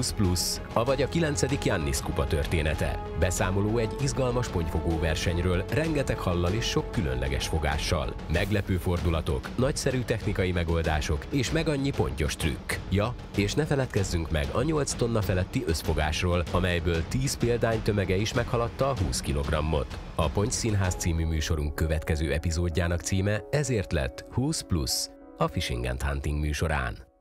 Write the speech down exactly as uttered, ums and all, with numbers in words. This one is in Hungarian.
húsz plusz, avagy a kilencedik Jannis kupa története. Beszámoló egy izgalmas pontyfogó versenyről, rengeteg hallal és sok különleges fogással. Meglepő fordulatok, nagyszerű technikai megoldások és meg annyi pontyos trükk. Ja, és ne feledkezzünk meg a nyolc tonna feletti összfogásról, amelyből tíz példány tömege is meghaladta a húsz kilogrammot. A Ponty Színház című műsorunk következő epizódjának címe ezért lett húsz plusz a Fishing and Hunting műsorán.